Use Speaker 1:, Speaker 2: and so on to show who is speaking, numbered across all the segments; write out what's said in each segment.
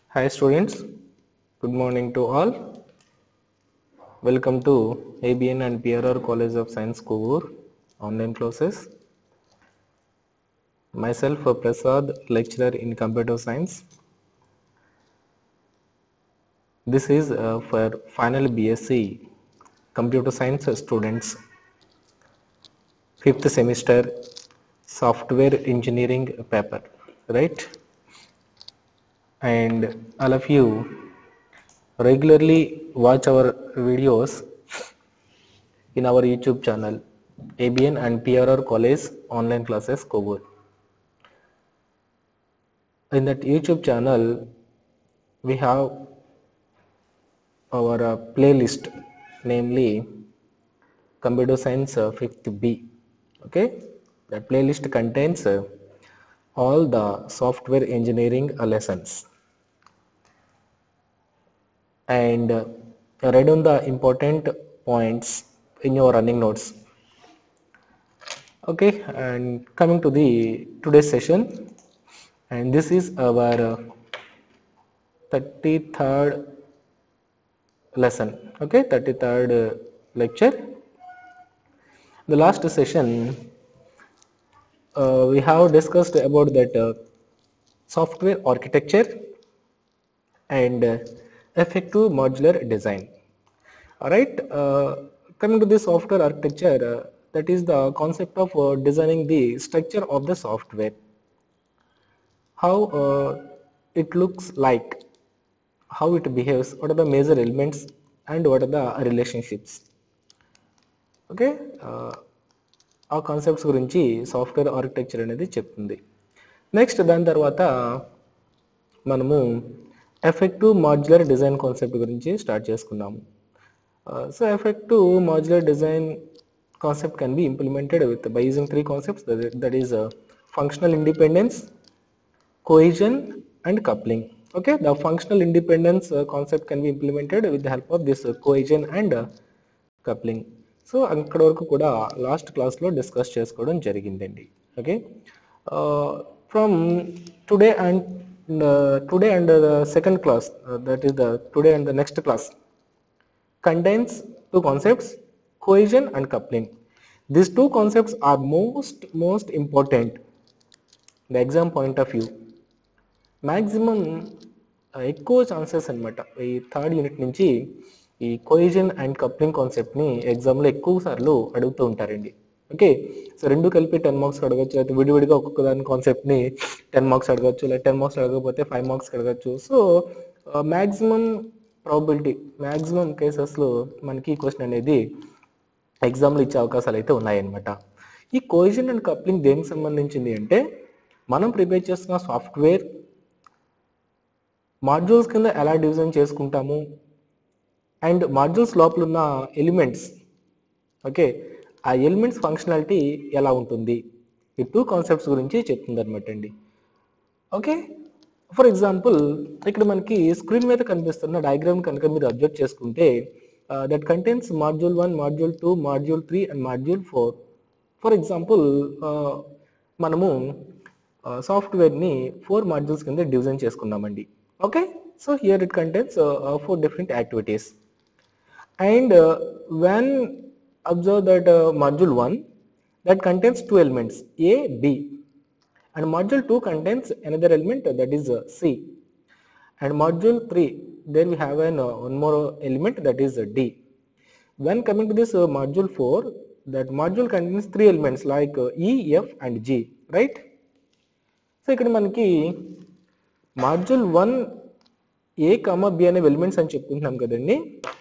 Speaker 1: Hi students, good morning to all. Welcome to ABN and PRR College of Science Kovur online classes. Myself Prasad, lecturer in computer science. This is for final BSc computer science students, 5th semester software engineering paper, right? And all of you regularly watch our videos in our YouTube channel ABN and PRR College online classes Kovur. In that YouTube channel we have our playlist, namely Computer Science 5th B. Okay, that playlist contains all the software engineering lessons, and write down the important points in your running notes. Okay, and coming to the today's session, and this is our 33rd lesson. Okay, 33rd lecture. The last session we have discussed about that software architecture and effective modular design. All right, coming to the software architecture, that is the concept of designing the structure of the software, how it looks like, how it behaves, what are the major elements, and what are the relationships. Okay, ఆ concepts గురించి software architecture అనేది చెప్తుంది. Next దాని తర్వాత మనము effective modular design concept గురించి start చేసుకున్నాము. So effective modular design concept can be implemented with by using 3 concepts, that is functional independence, cohesion and coupling. Okay, the functional independence concept can be implemented with the help of this cohesion and coupling. So అక్కడ వరకు కూడా last క్లాస్లో discuss చేసుకోవడం జరిగిందండి. Okay, from today and the second class, that is the today and the next class contains two concepts, cohesion and coupling. These two concepts are most important the exam point of view. Maximum ఎక్కువ chances అనమాట ఈ third unit నుంచి ఈ cohesion and coupling కాన్సెప్ట్ని ఎగ్జామ్లో ఎక్కువ సార్లు అడుగుతూ ఉంటారండి. ఓకే, సో రెండు కలిపి 10 మార్క్స్ అడగచ్చు, అయితే విడివిడిగా ఒక్కొక్క దాని కాన్సెప్ట్ని 10 మార్క్స్ అడగచ్చు, లేదా 10 మార్క్స్ అడగకపోతే 5 మార్క్స్ అడగచ్చు. సో మ్యాక్సిమం ప్రాబిలిటీ, మ్యాక్సిమం కేసెస్లో మనకి ఈ క్వశ్చన్ అనేది ఎగ్జామ్లో ఇచ్చే అవకాశాలు అయితే ఉన్నాయన్నమాట. ఈ కోయిజన్ అండ్ కప్లింగ్ దేనికి సంబంధించింది అంటే, మనం ప్రిపేర్ చేస్తున్న సాఫ్ట్వేర్ మాడ్యూల్స్ కింద ఎలా డిజైన్ చేసుకుంటాము అండ్ మాడ్యూల్స్ లోపల ఉన్న ఎలిమెంట్స్, ఓకే, ఆ ఎలిమెంట్స్ ఫంక్షనాలిటీ ఎలా ఉంటుంది, ఈ టూ కాన్సెప్ట్స్ గురించి చెప్తుంది అనమాట అండి. ఓకే, ఫర్ ఎగ్జాంపుల్ ఇక్కడ మనకి స్క్రీన్ మీద కనిపిస్తున్న డయాగ్రామ్ కనుక మీరు అబ్జర్వ్ చేసుకుంటే, that contains module 1, module 2, module 3 and module 4. For example మనము సాఫ్ట్వేర్ని 4 మాడ్యూల్స్ కింద డిజైన్ చేసుకున్నామండి. Okay, so here it contains 4 different activities, and when observe that module 1 that contains 2 elements A, B, and module 2 contains another element that is C, and module 3 there we have one more element that is D. When coming to this module 4, that module contains 3 elements like E, F and G, right? So ఇక్కడ మనకి module 1 A comma B అనే ఎలిమెంట్స్ అని చెప్పుకుంటున్నాం కదండి.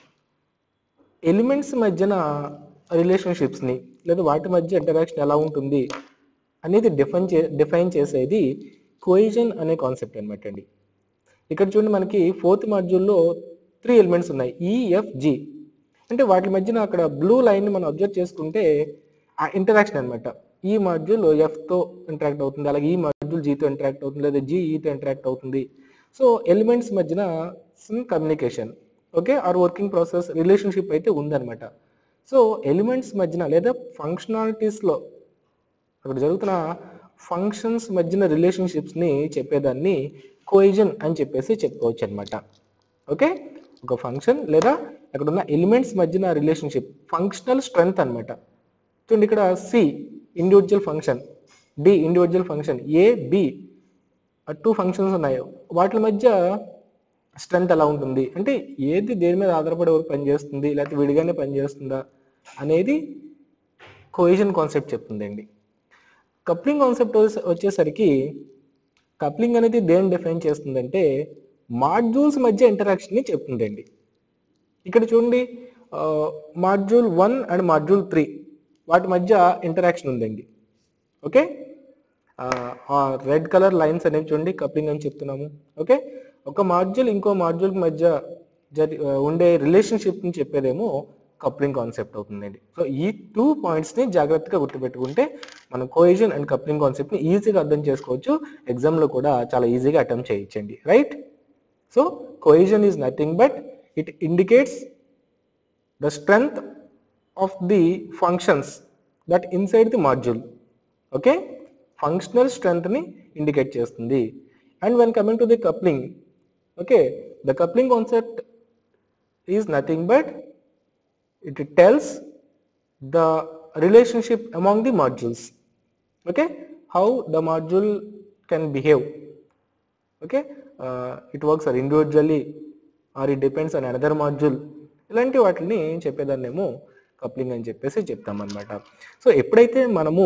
Speaker 1: Elements మధ్యన రిలేషన్షిప్స్ని లేదా వాటి మధ్య ఇంటరాక్షన్ ఎలా ఉంటుంది అనేది డిఫైన్ చేసేది కోయిజన్ అనే కాన్సెప్ట్ అనమాట అండి. ఇక్కడ చూడండి, మనకి 4th మాడ్యూల్లో 3 ఎలిమెంట్స్ ఉన్నాయి, ఈఎఫ్జి. అంటే వాటి మధ్యన అక్కడ బ్లూ లైన్ని మనం అబ్జర్వ్ చేసుకుంటే ఆ ఇంటరాక్షన్ అనమాట. ఈ మాడ్యూల్ ఎఫ్తో ఇంటరాక్ట్ అవుతుంది, అలాగే ఈ మాడ్యూల్ జీతో ఇంటరాక్ట్ అవుతుంది, లేదా జీ ఈతో ఇంటరాక్ట్ అవుతుంది. సో ఎలిమెంట్స్ మధ్యన some communication, okay, or working process relationship అయితే ఉందన్నమాట. సో ఎలిమెంట్స్ మధ్యన లేదా ఫంక్షనాలిటీస్లో అక్కడ జరుగుతున్న ఫంక్షన్స్ మధ్యన రిలేషన్షిప్స్ని చెప్పేదాన్ని కోయిజన్ అని చెప్పేసి చెప్పుకోవచ్చు అనమాట. ఓకే, ఒక ఫంక్షన్ లేదా అక్కడ ఉన్న ఎలిమెంట్స్ మధ్యన రిలేషన్షిప్ ఫంక్షనల్ స్ట్రెంగ్త్ అనమాట. చూడండి ఇక్కడ C individual function, D individual function, A B 2 functions ఉన్నాయి, వాటి మధ్య స్ట్రెంగ్త్ ఎలా ఉంటుంది అంటే ఏది దేని మీద ఆధారపడి పనిచేస్తుంది లేకపోతే విడిగానే పనిచేస్తుందా అనేది కోయిజన్ కాన్సెప్ట్ చెప్తుందండి. కప్లింగ్ కాన్సెప్ట్ వచ్చేసరికి కప్లింగ్ అనేది దేన్ని డిఫైన్ చేస్తుందంటే మాడ్యూల్స్ మధ్య ఇంటరాక్షన్ని చెప్తుందండి. ఇక్కడ చూడండి మాడ్యూల్ 1 అండ్ మాడ్యూల్ 3 వాటి మధ్య ఇంటరాక్షన్ ఉందండి. ఓకే, రెడ్ కలర్ లైన్స్ అనేవి చూడండి కప్లింగ్ అని చెప్తున్నాము. ఓకే, ఒక మాడ్యూల్ ఇంకో మాడ్యూల్ మధ్య ఉండే రిలేషన్షిప్ని చెప్పేదేమో కప్లింగ్ కాన్సెప్ట్ అవుతుందండి. సో ఈ 2 పాయింట్స్ని జాగ్రత్తగా గుర్తుపెట్టుకుంటే మనం కోయిజన్ అండ్ కప్లింగ్ కాన్సెప్ట్ని ఈజీగా అర్థం చేసుకోవచ్చు, ఎగ్జామ్లో కూడా చాలా ఈజీగా అటెంప్ట్ చేయొచ్చండి. Right, so cohesion is nothing but it indicates the strength of the functions that inside the module. Okay, functional స్ట్రెంగ్త్ని ఇండికేట్ చేస్తుంది. And when coming to the coupling, okay, the coupling concept is nothing but it tells the relationship among the modules. Okay, how the module can behave. Okay, it works or individually or it depends on another module. ఇలాంటి వాటిని చెప్పేదాన్నేమో coupling అని చెప్పేసి చెప్తామన్నమాట. So ఎప్పుడైతే మనము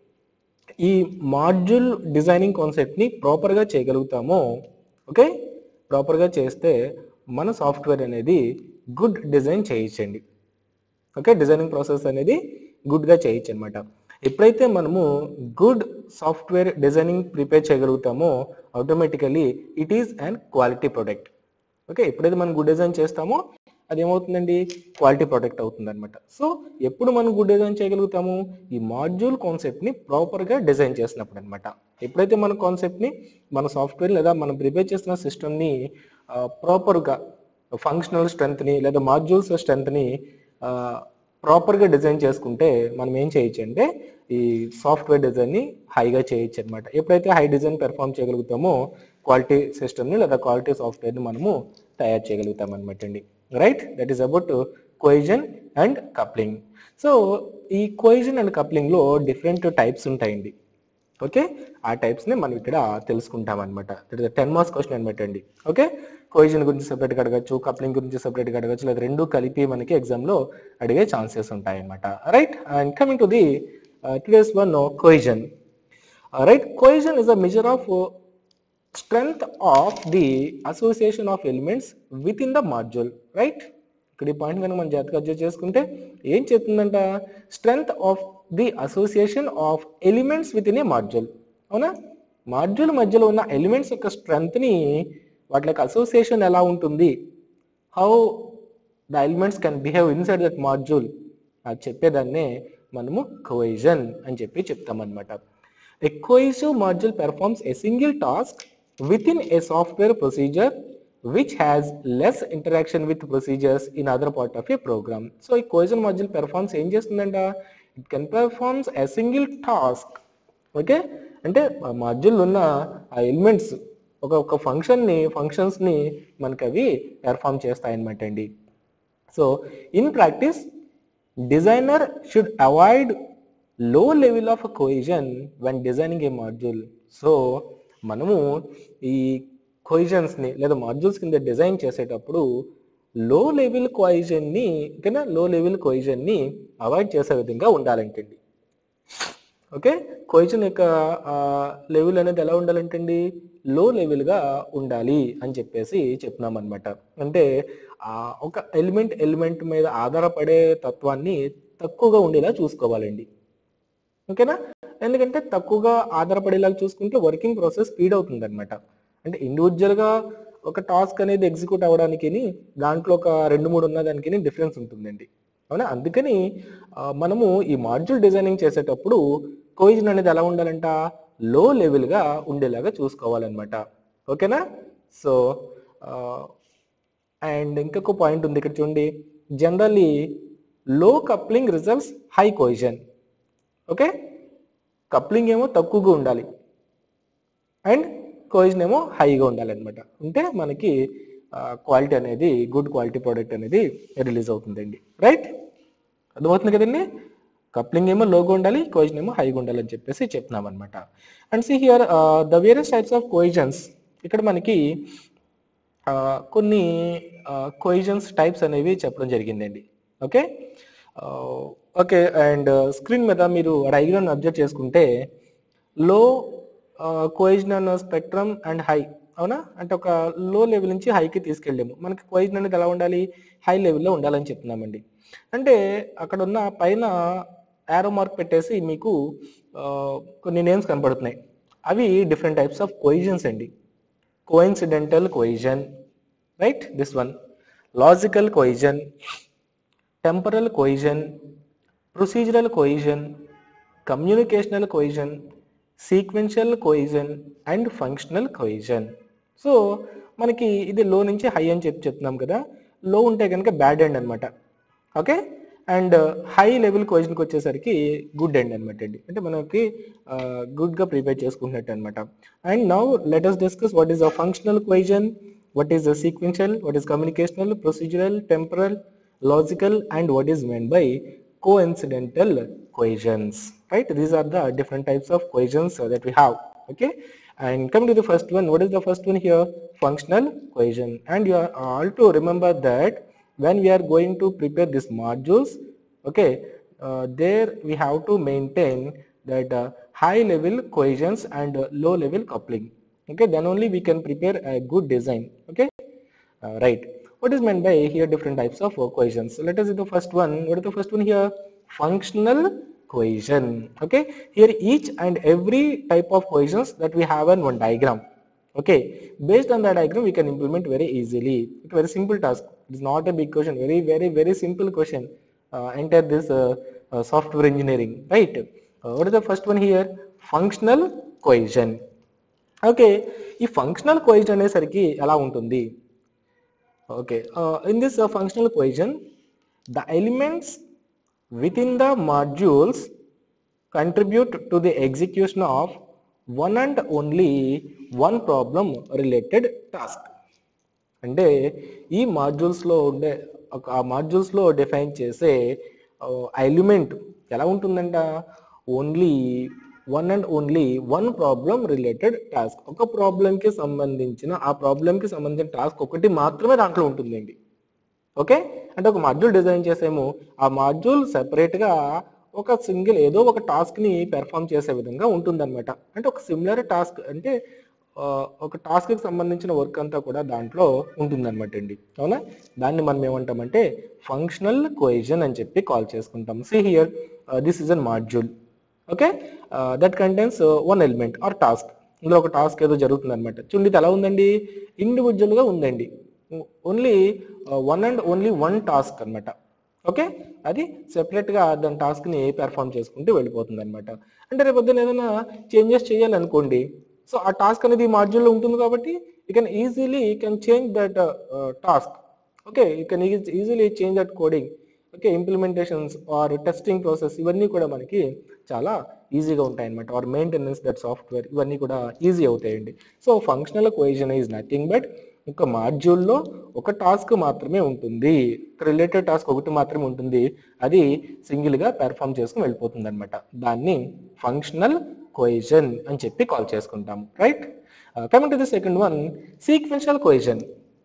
Speaker 1: ఈ module designing కాన్సెప్ట్ని ప్రాపర్గా చేయగలుగుతామో, okay, ప్రాపర్గా చేస్తే మన సాఫ్ట్వేర్ అనేది గుడ్ డిజైన్ చేయొచ్చండి. ఓకే, డిజైనింగ్ ప్రాసెస్ అనేది గుడ్గా చేయొచ్చు అనమాట. ఎప్పుడైతే మనము గుడ్ సాఫ్ట్వేర్ డిజైనింగ్ ప్రిపేర్ చేయగలుగుతామో automatically it is and quality product. Okay, ఎప్పుడైతే మనం గుడ్ డిజైన్ చేస్తామో అది ఏమవుతుందండి, క్వాలిటీ ప్రొడక్ట్ అవుతుంది అనమాట. సో ఎప్పుడు మనం గుడ్ డిజైన్ చేయగలుగుతాము, ఈ మాడ్యూల్ కాన్సెప్ట్ని ప్రాపర్గా డిజైన్ చేసినప్పుడు అనమాట. ఎప్పుడైతే మన కాన్సెప్ట్ని మన సాఫ్ట్వేర్ లేదా మనం ప్రిపేర్ చేస్తున్న సిస్టమ్ని ప్రాపర్గా ఫంక్షనల్ స్ట్రెంగ్త్ని లేదా మాడ్యూల్స్ స్ట్రెంగ్త్ని ప్రాపర్గా డిజైన్ చేసుకుంటే మనం ఏం చేయొచ్చు అంటే ఈ సాఫ్ట్వేర్ డిజైన్ని హైగా చేయొచ్చు అనమాట. ఎప్పుడైతే హై డిజైన్ పెర్ఫామ్ చేయగలుగుతామో క్వాలిటీ సిస్టమ్ని లేదా క్వాలిటీ సాఫ్ట్వేర్ని మనము తయారు చేయగలుగుతాం అనమాట అండి. Right, that is about cohesion and coupling. So ఈ కోయిజన్ అండ్ కప్లింగ్లో డిఫరెంట్ టైప్స్ ఉంటాయండి. ఓకే, ఆ టైప్స్ని మనం ఇక్కడ తెలుసుకుంటాం అనమాట. దట్ ఇస్ 10 మార్క్స్ క్వశ్చన్ అనమాట అండి. ఓకే, కోయిజన్ గురించి సపరేట్గా అడగచ్చు, కప్లింగ్ గురించి సపరేట్గా అడగచ్చు, లేదా రెండు కలిపి మనకి ఎగ్జామ్లో అడిగే ఛాన్సెస్ ఉంటాయి అనమాట. Right, and coming to the today's one cohesion. Right, cohesion is a measure of strength of the association of elements with in the module. Right, ఇక్కడ ఈ పాయింట్ కనుక మనం జాగ్రత్తగా అడ్జస్ట్ చేసుకుంటే ఏం చెప్తుందంట, strength of the association of elements with in a module. అవునా, module మధ్యలో ఉన్న ఎలిమెంట్స్ యొక్క స్ట్రెంగ్త్ని వాటి యొక్క అసోసియేషన్ ఎలా ఉంటుంది, how the elements can behave inside that module, అది చెప్పేదాన్నే మనము కోయిజన్ అని చెప్పి చెప్తామన్నమాట. A cohesive module performs a single task with in a software procedure which has less interaction with procedures in other part of a program. So ఈ cohesion module performs ఏం చేస్తుందంట, it can performs a single task. Okay, అంటే ఆ module ఉన్న ఆ elements ఒక ఫంక్షన్స్ని మనకి అవి పెర్ఫామ్ చేస్తాయన్నమాట అండి. So in practice designer should avoid low level of cohesion when designing a module. So మనము ఈ కోయిజన్స్ని లేదా మాడ్యూల్స్ కింద డిజైన్ చేసేటప్పుడు లో లెవెల్ కోయిజన్ని ఓకేనా, లో లెవెల్ కోయిజన్ని అవాయిడ్ చేసే విధంగా ఉండాలంటండి. ఓకే, కోయిజన్ యొక్క లెవెల్ అనేది ఎలా ఉండాలంటండి, లో లెవెల్గా ఉండాలి అని చెప్పేసి చెప్తున్నాం అనమాట. అంటే ఒక ఎలిమెంట్ మీద ఆధారపడే తత్వాన్ని తక్కువగా ఉండేలా చూసుకోవాలండి. ఓకేనా, ఎందుకంటే తక్కువగా ఆధారపడేలాగా చూసుకుంటే వర్కింగ్ ప్రాసెస్ స్పీడ్ అవుతుంది అనమాట. అంటే ఇండివిజువల్గా ఒక టాస్క్ అనేది ఎగ్జిక్యూట్ అవ్వడానికి దాంట్లో ఒక 2-3 ఉన్నదానికి డిఫరెన్స్ ఉంటుందండి. అవునా, అందుకని మనము ఈ మాడ్యూల్ డిజైనింగ్ చేసేటప్పుడు కోయిజన్ అనేది ఎలా ఉండాలంట, లో లెవెల్గా ఉండేలాగా చూసుకోవాలన్నమాట. ఓకేనా, సో అండ్ ఇంకొక పాయింట్ ఉంది ఇక్కడ చూడండి, generally low coupling results high cohesion. Okay, coupling ఏమో తక్కువగా ఉండాలి అండ్ కోహెజన్ ఏమో హైగా ఉండాలన్నమాట. ఉంటే మనకి క్వాలిటీ అనేది గుడ్ క్వాలిటీ ప్రోడక్ట్ అనేది రిలీజ్ అవుతుందండి. రైట్, అర్థమవుతుంది కదండి. కప్లింగ్ ఏమో లోగా ఉండాలి, కోహెజన్ ఏమో హైగా ఉండాలి అని చెప్పేసి చెప్తున్నాం అనమాట. And see here the various types of cohesions. ఇక్కడ మనకి కొన్ని కోహెజన్స్ టైప్స్ అనేవి చెప్పడం జరిగిందండి. Okay okay. అండ్ స్క్రీన్ మీద మీరు డయాగ్రామ్ అబ్జర్వ్ చేసుకుంటే లో కోహెజన్ స్పెక్ట్రమ్ అండ్ హై, అవునా? అంటే ఒక లో లెవెల్ నుంచి హైకి తీసుకెళ్ళాము. మనకి కోహెజన్ అనేది ఎలా ఉండాలి, హై లెవెల్లో ఉండాలని చెప్తున్నామండి. అంటే అక్కడ ఉన్న పైన యారో మార్క్ పెట్టేసి మీకు కొన్ని నేమ్స్ కనపడుతున్నాయి. అవి డిఫరెంట్ టైప్స్ ఆఫ్ కోహెజన్స్ అండి. Coincidental cohesion, right, this one. Logical cohesion, temporal cohesion, procedural cohesion, communicational cohesion, sequential cohesion and functional cohesion. So మనకి ఇది లో నుంచి హై అని చెప్తున్నాం కదా. లో ఉంటే కనుక బ్యాడ్ ఎండ్ అనమాట. ఓకే, అండ్ హై లెవెల్ కోహెజన్కి వచ్చేసరికి గుడ్ ఎండ్ అనమాట అండి. అంటే మనకి గుడ్గా ప్రిపేర్ చేసుకుంటున్నట్టు అనమాట. And now let us discuss what is the functional cohesion, what is the sequential, what is communicational, procedural, temporal, logical, and what is meant by coincidental cohesions, right? These are the different types of cohesions that we have. Okay, and coming to the first one, what is the first one here? Functional cohesion. And you are all to remember that when we are going to prepare these modules, okay, there we have to maintain that high level cohesions and low level coupling. Okay, then only we can prepare a good design. Okay, right. What is meant by here different types of cohesions? So let us see the first one. What is the first one here? Functional cohesion. Okay, here each and every type of cohesions that we have in one diagram. Okay, based on that diagram we can implement very easily. It's a very simple task. It is not a big question. Very simple question. Enter this software engineering, right? What is the first one here? Functional cohesion. Okay, ఈ functional cohesion అనేసరికి ఎలా ఉంటుంది? Okay, in this functional cohesion the elements with in the modules contribute to the execution of one and only one problem related task. అంటే ఈ మాడ్యూల్స్లో ఉండే ఆ మాడ్యూల్స్లో define చేసే element ఎలా ఉంటుందంట? Only one and only one problem related task. ఒక ప్రాబ్లంకి సంబంధించిన టాస్క్ ఒకటి మాత్రమే దాంట్లో ఉంటుందండి. ఓకే, అంటే ఒక మాడ్యూల్ డిజైన్ చేసాము, ఆ మాడ్యూల్ సెపరేట్గా ఒక సింగిల్ ఏదో ఒక టాస్క్ని పెర్ఫామ్ చేసే విధంగా ఉంటుందన్నమాట. అంటే ఒక సిమిలర్ టాస్క్, అంటే ఒక టాస్క్కి సంబంధించిన వర్క్ అంతా కూడా దాంట్లో ఉంటుందన్నమాట అండి. అవునా, దాన్ని మనం ఏమంటామంటే ఫంక్షనల్ కోహెజన్ అని చెప్పి కాల్ చేసుకుంటాం. See here this is an module. Okay, that contains one element or task. ఇందులో ఒక టాస్క్ ఏదో జరుగుతుంది అనమాట. చూడండి, ఇది ఎలా ఉందండి? ఇండివిజువల్గా ఉందండి. Only one and only one task అనమాట. ఓకే, అది సెపరేట్గా దాని టాస్క్ని పెర్ఫామ్ చేసుకుంటూ వెళ్ళిపోతుంది అనమాట. అంటే రేపు పొద్దున్న ఏదైనా చేంజెస్ చేయాలనుకోండి, సో ఆ టాస్క్ అనేది ఈ మాడ్యూల్లో ఉంటుంది కాబట్టి you can easily change that task. Okay, you can easily change that coding. Okay, implementations or testing process ఇవన్నీ కూడా మనకి చాలా ఈజీగా ఉంటాయి అన్నమాట. ఆర్ మెయింటెనెన్స్ దట్ సాఫ్ట్వేర్ ఇవన్నీ కూడా ఈజీ అవుతాయండి. So functional cohesion is nothing but ఒక మాడ్యూల్లో ఒక టాస్క్ మాత్రమే ఉంటుంది, రిలేటెడ్ టాస్క్ ఒకటి మాత్రమే ఉంటుంది, అది సింగిల్గా పెర్ఫామ్ చేసుకుని వెళ్ళిపోతుంది అనమాట. దాన్ని ఫంక్షనల్ కోహెజన్ అని చెప్పి కాల్ చేసుకుంటాము. Right, coming to the second one, sequential cohesion.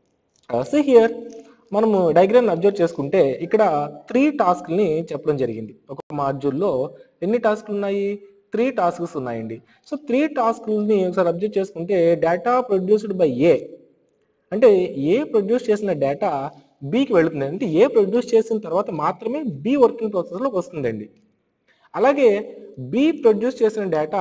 Speaker 1: See here మనము డయాగ్రామ్ అబ్జర్వ్ చేసుకుంటే ఇక్కడ 3 టాస్క్ని చెప్పడం జరిగింది. ఒక మాడ్యూల్లో ఎన్ని టాస్క్లు ఉన్నాయి? 3 టాస్క్స్ ఉన్నాయండి. సో 3 టాస్క్ని ఒకసారి అబ్జర్వ్ చేసుకుంటే డేటా ప్రొడ్యూస్డ్ బై ఏ, అంటే ఏ ప్రొడ్యూస్ చేసిన డేటా బికి వెళుతుంది. అంటే ఏ ప్రొడ్యూస్ చేసిన తర్వాత మాత్రమే బి వర్కింగ్ ప్రాసెస్లోకి వస్తుందండి. అలాగే బి ప్రొడ్యూస్ చేసిన డేటా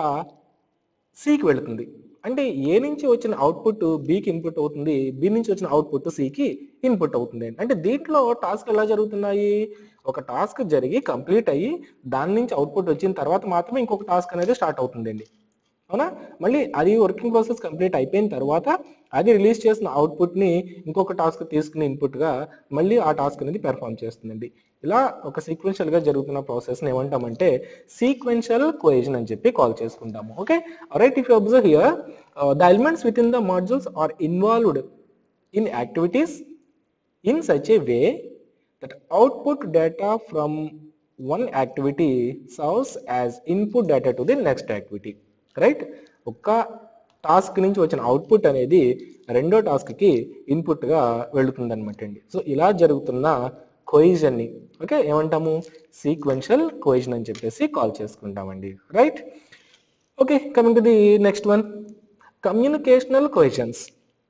Speaker 1: సికి వెళుతుంది. అంటే ఏ నుంచి వచ్చిన అవుట్పుట్ బికి ఇన్పుట్ అవుతుంది, బి నుంచి వచ్చిన అవుట్పుట్ సికి ఇన్పుట్ అవుతుంది. అంటే దీంట్లో టాస్క్ ఎలా జరుగుతున్నాయి? ఒక టాస్క్ జరిగి కంప్లీట్ అయ్యి దాని నుంచి అవుట్పుట్ వచ్చిన తర్వాత మాత్రమే ఇంకొక టాస్క్ అనేది స్టార్ట్ అవుతుందండి. అవునా, మళ్ళీ అది వర్కింగ్ ప్రాసెస్ కంప్లీట్ అయిపోయిన తర్వాత అది రిలీజ్ చేసిన అవుట్పుట్ని ఇంకొక టాస్క్ తీసుకుని ఇన్పుట్గా మళ్ళీ ఆ టాస్క్ అనేది పెర్ఫామ్ చేస్తుందండి. ఇలా ఒక సీక్వెన్షియల్ గా జరుగుతున్న ప్రాసెస్ ని ఏమంటామంటే సీక్వెన్షియల్ కోహెజన్ అని చెప్పి కాల్ చేసుకుంటాము. Okay, right. If you observe here, the elements with in the modules are involved in activities in such a way that output data from one activity serves as input data to the next activity, right? ఒక task నుంచి వచ్చిన output అనేది రెండో task కి input గా వెళుతుంది అనమాట అండి. సో ఇలా జరుగుతున్న కోయిజన్ ని ఓకే ఏమంటాము సీక్వెన్షియల్ కోయిజన్ అని చెప్పేసి కాల్ చేసుకుంటామండి, right? Okay, coming to the next one, communicational cohesions.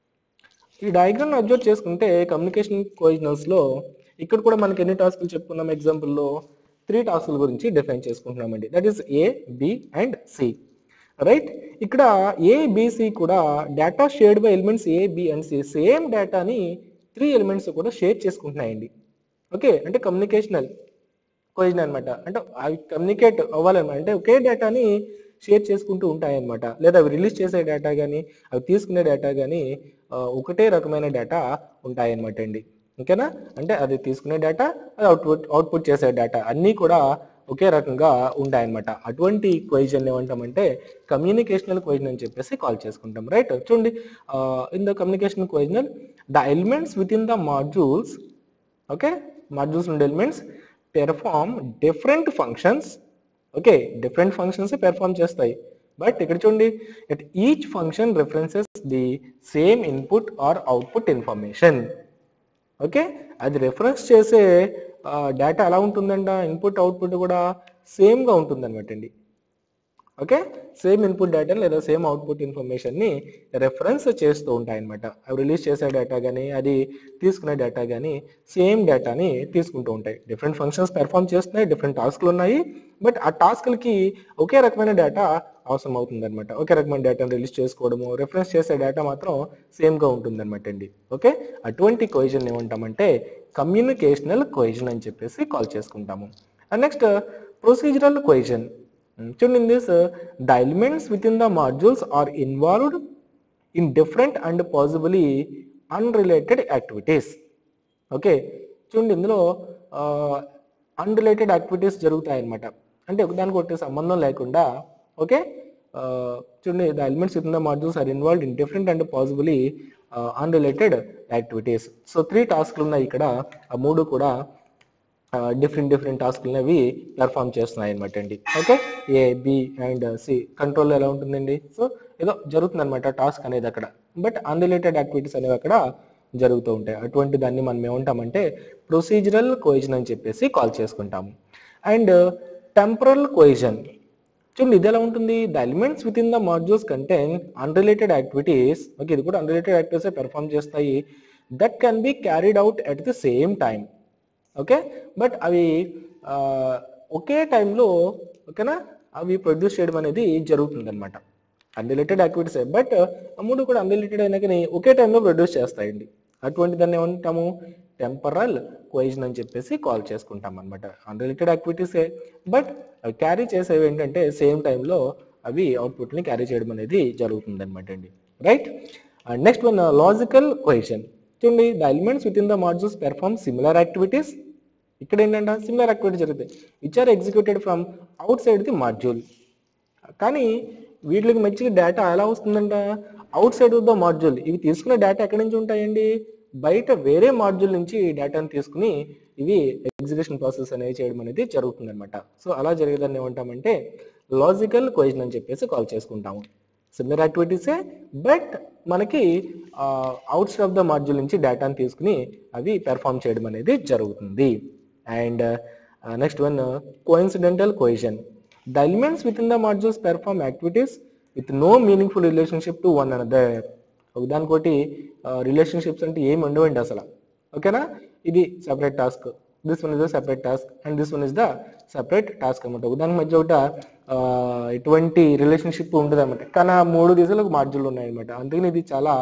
Speaker 1: ఈ డయాగ్రామ్ అబ్జర్వ్ చేసుకుంటే కమ్యూనికేషన్ కోయిజనల్స్ లో ఇక్కడ కూడా మనకి ఎన్ని టాస్క్లు చెప్పుకున్నాం, ఎగ్జాంపుల్లో 3 టాస్క్ల గురించి డిఫైన్ చేసుకుంటున్నామండి. That is A, B and C, right? ఇక్కడ ఏ, బి, సి కూడా data shared by elements A, B and C, same డేటాని 3 ఎలిమెంట్స్ కూడా షేర్ చేసుకుంటున్నాయండి. ఓకే, అంటే కమ్యూనికేషనల్ కోయిజన్ అనమాట. అంటే అవి కమ్యూనికేట్ అవ్వాలన్నమాట, అంటే ఒకే డేటాని షేర్ చేసుకుంటూ ఉంటాయన్నమాట. లేదా అవి రిలీజ్ చేసే డేటా కానీ అవి తీసుకునే డేటా కానీ ఒకటే రకమైన డేటా ఉంటాయన్నమాట అండి. ఓకేనా? అంటే అది తీసుకునే డేటా, అది అవుట్పుట్ చేసే డేటా అన్నీ కూడా ఒకే రకంగా ఉంటాయన్నమాట. అటువంటి కోయిజన్ ఏమంటామంటే కమ్యూనికేషనల్ కోయిజన్ అని చెప్పేసి కాల్ చేసుకుంటాం, రైట్? చూడండి, in the communication cohesion the elements with in the modules, okay, modules ఉండే elements perform different functions. Okay, different functions perform చేస్తాయి. బట్ ఇక్కడ చూడండి, it each function references the same input or output information. Okay, అది reference చేసే data ఎలా ఉంటుందంట, input output కూడా same గా ఉంటుంది అనమాట అండి. ఓకే, సేమ్ ఇన్పుట్ డేటా లేదా సేమ్ అవుట్పుట్ ఇన్ఫర్మేషన్ ని రెఫరెన్స్ చేస్తూ ఉంటాయి అనమాట. అవి రిలీజ్ చేసే డేటా కానీ అది తీసుకునే డేటా కానీ సేమ్ డేటాని తీసుకుంటూ ఉంటాయి. డిఫరెంట్ ఫంక్షన్స్ పెర్ఫార్మ్ చేస్తున్నాయి, డిఫరెంట్ టాస్క్లు ఉన్నాయి, బట్ ఆ టాస్క్లకి ఒకే రకమైన డేటా అవసరం అవుతుంది అనమాట. ఒకే రకమైన డేటాను రిలీజ్ చేసుకోవడము, రెఫరెన్స్ చేసే డేటా మాత్రం సేమ్ గా ఉంటుంది అనమాట అండి. ఓకే, అటువంటి కోయిజన్ ఏమంటామంటే కమ్యూనికేషనల్ కోయిజన్ అని చెప్పేసి కాల్ చేసుకుంటాము. And next procedural cohesion. చూడండి, in this the elements within the modules are involved in different and possibly unrelated activities. ఓకే, చూడండి, ఇందులో అన్రిలేటెడ్ యాక్టివిటీస్ జరుగుతాయి అన్నమాట. అంటే ఒకదానికి ఒకటి సంబంధం లేకుండా. ఓకే, చూడండి, the elements with in the modules are involved in different and possibly unrelated activities. So 3 టాస్క్లు ఉన్నాయి ఇక్కడ, ఆ 3 కూడా డిఫరెంట్ టాస్క్లు అవి పెర్ఫామ్ చేస్తున్నాయి అనమాట అండి. Okay, A, B and C control ఎలా ఉంటుందండి? సో ఏదో జరుగుతుంది అనమాట టాస్క్ అనేది అక్కడ, బట్ అన్రిలేటెడ్ యాక్టివిటీస్ అనేవి అక్కడ జరుగుతూ ఉంటాయి. అటువంటి దాన్ని మనం ఏమంటామంటే ప్రొసీజరల్ కోయిజన్ అని చెప్పేసి కాల్ చేసుకుంటాము. And temporal cohesion. చూడండి, ఇది ఎలా ఉంటుంది? The elements with in the modules contain unrelated activities. Okay, ఇది కూడా అన్రిలేటెడ్ యాక్టివిటీస్ పెర్ఫామ్ చేస్తాయి. That can be carried out at the same time. Okay, but అవి ఒకే టైంలో ఓకేనా అవి ప్రొడ్యూస్ చేయడం అనేది జరుగుతుంది అనమాట. అన్రిలేటెడ్ యాక్టివిటీస్, బట్ ఆ 3 కూడా అన్రిలేటెడ్ అయినా కానీ ఒకే టైంలో ప్రొడ్యూస్ చేస్తాయండి. అటువంటి దాన్ని ఏమంటాము? టెంపరల్ కోయిజన్ అని చెప్పేసి కాల్ చేసుకుంటాం అనమాట. అన్రిలేటెడ్ యాక్టివిటీసే, బట్ అవి క్యారీ చేసేవి ఏంటంటే సేమ్ టైంలో అవి అవుట్పుట్ని క్యారీ చేయడం అనేది జరుగుతుంది అనమాట అండి, right? And next one, logical cohesion. చూడండి, the elements with in the modules perform similar activities. ఇక్కడ ఏంటంటే సిమిలర్ యాక్టివిటీస్ జరుగుతాయి which are executed from outside the module. కానీ వీటికి మంచిగా డేటా ఎలా వస్తుందంట? Outside of the module. ఇవి తీసుకునే డేటా ఎక్కడి నుంచి ఉంటాయండి? బయట వేరే మాడ్యూల్ నుంచి డేటాను తీసుకుని ఇవి ఎగ్జిక్యూషన్ ప్రాసెస్ అనేది చేయడం అనేది జరుగుతుంది అనమాట. సో అలా జరిగేదాన్ని ఏమంటామంటే లాజికల్ కోయిజన్ అని చెప్పేసి కాల్ చేసుకుంటాము. సిమిలర్ యాక్టివిటీసే, బట్ మనకి outside of the module నుంచి డేటాను తీసుకుని అవి పెర్ఫామ్ చేయడం అనేది జరుగుతుంది. And next one, coincidental cohesion. The elements with in the modules perform activities with no meaningful relationship to one another. ఒకదానికోటి రిలేషన్షిప్స్ అంటే ఏమి ఉండవండి అసలు. ఓకేనా, ఇది separate task, this one is the separate task and this one is the separate task అనమాట. దాని మధ్య ఒకట ఎటువంటి రిలేషన్షిప్ ఉండదు అనమాట. కానీ 3 దిశలకు మాడ్యూల్ ఉన్నాయన్నమాట. అందుకని ఇది చాలా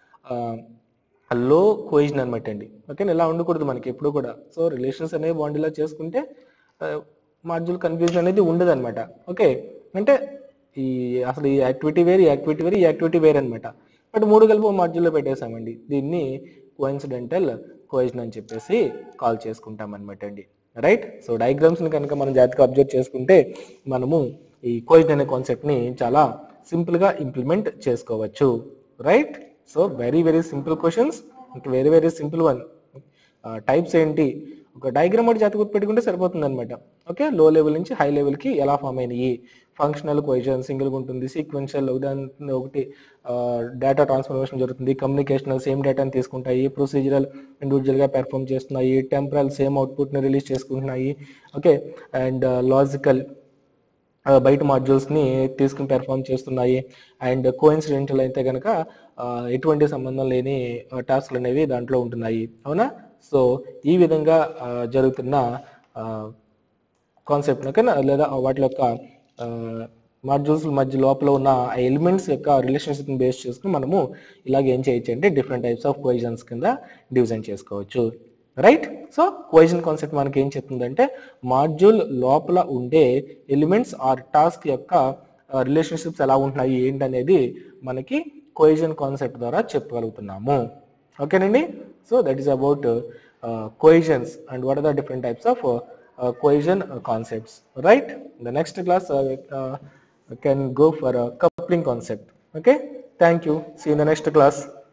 Speaker 1: లో కోయిజన్ అనమాట అండి. ఓకే, ఇలా ఉండకూడదు మనకి ఎప్పుడు కూడా. సో రిలేషన్స్ అనేవి బాండ్ ఇలా చేసుకుంటే మాడ్యూల్ కన్ఫ్యూజన్ అనేది ఉండదు అనమాట. ఓకే, అంటే ఈ అసలు ఈ యాక్టివిటీ వేరు, ఈ యాక్టివిటీ వేరు, ఈ యాక్టివిటీ వేరు అనమాట. బట్ 3 కలిపి మాడ్యూల్లో పెట్టేసామండి. దీన్ని కోఇన్సిడెంటల్ కోయిజన్ అని చెప్పేసి కాల్ చేసుకుంటాం అనమాట అండి. రైట్. సో డయాగ్రామ్స్ని కనుక మనం జాగ్రత్తగా అబ్జర్వ్ చేసుకుంటే మనము ఈ కోయిజన్ అనే కాన్సెప్ట్ని చాలా సింపుల్గా ఇంప్లిమెంట్ చేసుకోవచ్చు. Right. So very very simple questions, ఇంకా very very simple one. Types ఏంటి, ఒక డయాగ్రామ్ ఒకటి జాగ్రత్తగా పెట్టుకుంటే సరిపోతుంది అనమాట. ఓకే, లో లెవెల్ నుంచి హై లెవెల్కి ఎలా ఫామ్ అయినాయి, ఫంక్షనల్ కోయిజన్ సింగిల్గా ఉంటుంది, సీక్వెన్షియల్ ఉదాహరణ ఒకటి డేటా ట్రాన్స్ఫర్మేషన్ జరుగుతుంది, కమ్యూనికేషనల్ సేమ్ డేటాని తీసుకుంటాయి, ప్రొసీజరల్ ఇండివిజువల్గా పెర్ఫామ్ చేస్తున్నాయి, టెంపరల్ సేమ్ అవుట్పుట్ని రిలీజ్ చేసుకుంటున్నాయి. ఓకే, అండ్ లాజికల్ బయట మాడ్యూల్స్ని తీసుకుని పెర్ఫామ్ చేస్తున్నాయి. అండ్ కోఇన్సిడెంటల్ అయితే కనుక ఎటువంటి సంబంధం లేని టాస్క్లు అనేవి దాంట్లో ఉంటున్నాయి. అవునా? సో ఈ విధంగా జరుగుతున్న కాన్సెప్ట్ లేదా వాటి యొక్క మాడ్యూల్స్ మధ్య లోపల ఉన్న ఎలిమెంట్స్ యొక్క రిలేషన్షిప్ని బేస్ చేసుకుని మనము ఇలాగ ఏం చేయొచ్చు అంటే డిఫరెంట్ టైప్స్ ఆఫ్ కోయిజన్స్ కింద డివిజన్ చేసుకోవచ్చు. రైట్. సో కోయిజన్ కాన్సెప్ట్ మనకి ఏం చెప్తుందంటే మాడ్యూల్ లోపల ఉండే ఎలిమెంట్స్ ఆర్ టాస్క్ యొక్క రిలేషన్షిప్స్ ఎలా ఉంటున్నాయి ఏంటనేది మనకి కోయిజన్ కాన్సెప్ట్ ద్వారా చెప్పగలుగుతున్నాము. ఓకేనండి. So that is about cohesions and what are the different types of cohesion concepts. Right. The next class can go for a coupling concept. Okay, thank you, see you in the next class.